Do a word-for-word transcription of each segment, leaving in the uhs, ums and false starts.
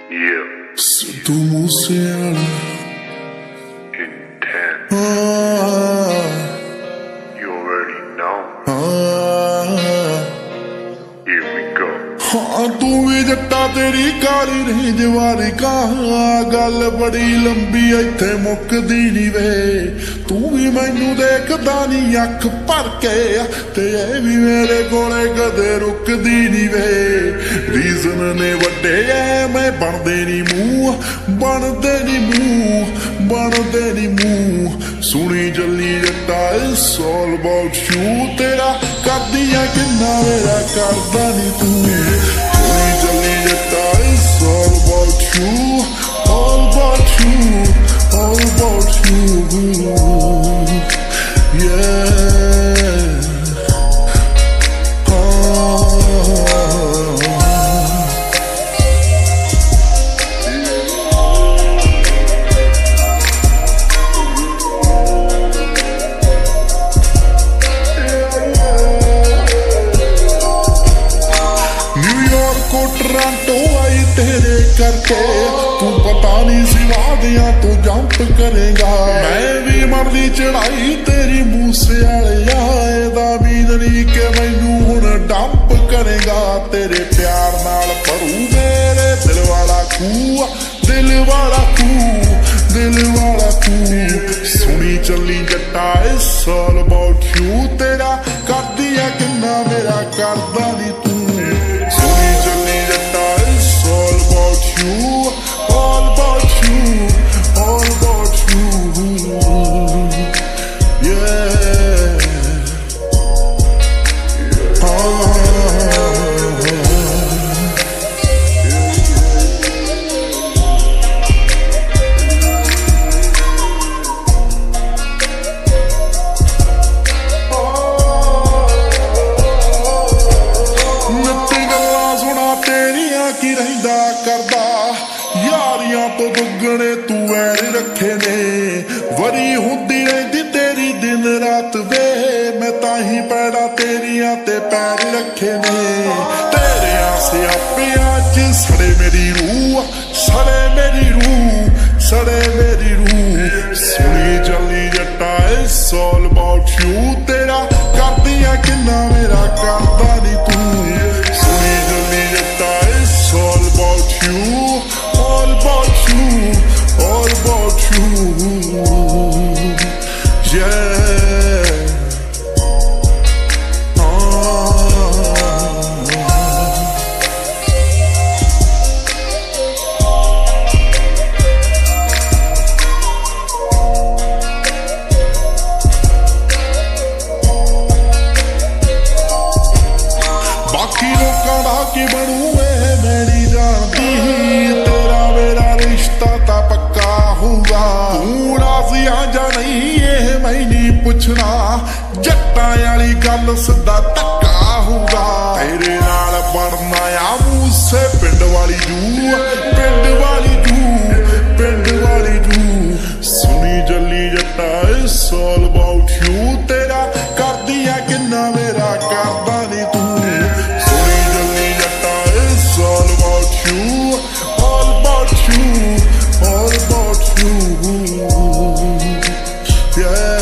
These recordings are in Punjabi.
Yeah. Situ Musiala. Intense. Ah, You already know. ah. Here we go. ਹਾਂ ਤੂੰ ਵੀ ਜੱਟਾ ਤੇਰੀ ਕਾਲੀ ਨਹੀਂ ਜਵਾਰੀ ਕਾ ਗੱਲ ਬੜੀ ਲੰਬੀ ਇੱਥੇ ਮੁੱਕਦੀ ਨਹੀਂ ਵੇ ਤੂੰ ਵੀ ਮੈਨੂੰ ਦੇਖਦਾ ਨਹੀਂ ਅੱਖ ਭਰ ਕੇ ਤੇ ਇਹ ਵੀ ਮੇਰੇ ਕੋਲੇ ਕਦੇ ਰੁਕਦੀ ਨਹੀਂ ਵੇ ਰੀਜ਼ਨ ਨੇ ਵੱਡੇ ਐ ਮੈਂ ਬਣਦੇ ਨਹੀਂ ਮੂੰਹ ਬਣਦੇ ਨਹੀਂ ਮੂੰਹ ਬਣਦੇ ਨਹੀਂ ਮੂੰਹ ਸੁਣੀ ਜੱਲੀ ਜੱਟਾ ਇਟਸ ਆਲ ਅਬਾਊਟ ਯੂ ਤੇਰਾ ਕਰਦੀਆਂ ਕਿੰਨਾ ਮੇਰਾ ਕਰਦਾ ਨਹੀਂ ਤੂੰ It's all about you, all about you, all about you, yeah. Toronto ਆਈ ਤੇਰੇ ਕਰਕੇ ਤੂੰ ਪਤਾ ਨਹੀਂ ਸੀ ਵਾਦਿਆਂ ਤੋਂ ਜੰਪ ਕਰੇਗਾ ਮੈਂ ਵੀ ਮਰਦੀ ਚੜਾਈ ਤੇਰੀ ਮੂਸੇ ਵਾਲਿਆ ਇਹਦਾ ਵੀ ਨਹੀਂ ਕਿ ਮੈਨੂੰ ਹੁਣ ਡੰਪ ਕਰੇਗਾ ਤੇਰੇ ਪਿਆਰ ਨਾਲ ਭਰੂ ਮੇਰੇ ਦਿਲ ਵਾਲਾ ਖੂਹ ਦਿਲ ਵਾਲਾ ਖੂਹ ਦਿਲ ਵਾਲਾ ਖੂਹ ਸੁਣੀ ਚੱਲੀ ਜੱਟਾ ਇਟਸ ਆਲ ਅਬਾਊਟ ਯੂ ਤੇਰਾ ਕਰਦੀ ਆ ਕਿੰਨਾ ਮੇਰਾ ਕਰਦਾ ਨਹੀਂ ਤੂੰ You, all about you, all about you, yeah. Ah. ਨੱਤੀ ਗੱਲਾਂ ਸੁਣਾ ਤੇਰੀਆਂ ਕੀ ਰਹਿੰਦਾ ਕਰਦਾ ਯਾਰੀਆਂ ਤੋਂ ਦੁੱਗਣੇ ਤੂੰ ਵੈਰ ਰੱਖੇ ਨੇ ਵਰੀ ਹੁੰਦੀ ਰਹਿੰਦੀ ਤੇਰੀ ਦਿਨ ਰਾਤ ਵੇ ਮੈਂ ਤਾਂ ਹੀ ਪੈੜਾ ਤੇਰੀਆਂ ਤੇ ਪੈਰ ਰੱਖੇ ਨੇ ਤੇਰਿਆਂ ਸਿਆਪਿਆਂ ਚ ਸੜੇ ਮੇਰੀ ਰੂਹ ਸੜੇ ਮੇਰੀ ਰੂਹ ਸੜੇ ਮੇਰੀ ਰੂਹ ਸੁਣੀ ਚੱਲੀ ਜੱਟਾ ਇਟਸ ਆਲ ਅਬਾਊਟ ਯੂ ਤੇਰਾ ਕਰਦੀਆਂ ਕਿੰਨਾ ਮੇਰਾ ਕਰਦਾ ਨਹੀਂ ਤੂੰ ਸੁਣੀ ਚੱਲੀ ਜੱਟਾ it's all about you all about you, all about you, yeah. ਬਾਕੀ ਲੋਕਾਂ ਦਾ ਕੀ ਬਣੂ ਇਹ ਮੇਰੀ ਜਾਣਦੀ ਤਾਂ ਪੱਕਾ ਹੋਊਗਾ ਤੂੰ ਰਾਜ਼ੀਆਂ ਜਾਂ ਨਹੀਂ ਇਹ ਮੈਂ ਨਹੀਂ ਪੁੱਛਣਾ ਜੱਟਾਂ ਵਾਲੀ ਗੱਲ ਸਿੱਧਾ ਧੱਕਾ ਹੋਊਗਾ ਤੇਰੇ ਨਾਲ ਬਣਨਾ ਆ ਮੂਸੇ ਪਿੰਡ ਵਾਲੀ ਜੂ ਪਿੰਡ ਵਾਲੀ ਜੂ ਪਿੰਡ ਵਾਲੀ ਜੂ ਸੁਣੀ ਜੱਲੀ ਜੱਟਾ ਇਟਸ ਆਲ ਅਬਾਊਟ ਯੂ ਤੇਰਾ ਕਰਦੀਆਂ ਕਿੰਨਾ ਮੇਰਾ ਕਰਦਾ ਨਹੀਂ ਤੂੰ ਸੁਣੀ ਜੱਲੀ ਜੱਟਾ it's all about you all about you all about you, yeah.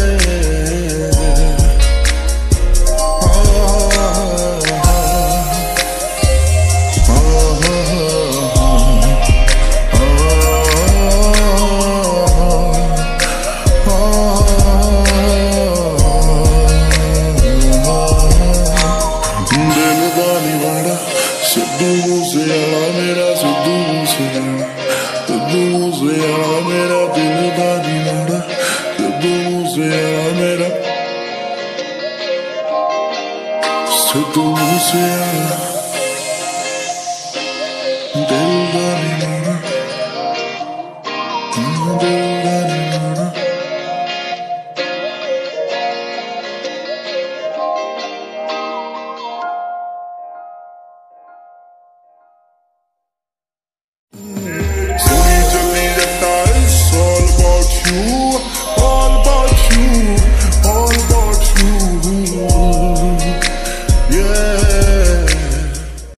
ਦਿਲ ਦਾ ਨਿਵਾੜਾ ਸਿੱਧੂ ਮੂਸੇਵਾਲਾ ਮੇਰਾ ਸਿੱਧੂ ਮੂਸੇਵਾਲਾ ਸਿੱਧੂ ਮੂਸੇਵਾਲਾ ਮੇਰਾ ਦਿਲ ਦਾ ਨਿਵਾੜਾ ਸਿੱਧੂ ਮੂਸੇਵਾਲਾ ਮੇਰਾ ਸਿੱਧੂ ਮੂਸੇਵਾਲਾ